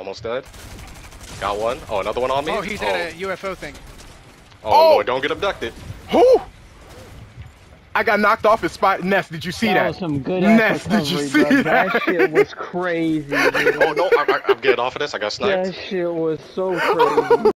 Almost dead. Got one. Oh, another one on me. Oh, he's at a UFO thing. Oh, Lord, don't get abducted. Who? I got knocked off his spot. Ness, did you see that? That was some good Ness, recovery, did you see bro. that? That shit was crazy, dude. Oh, no, I'm getting off of this. I got sniped. That shit was so crazy.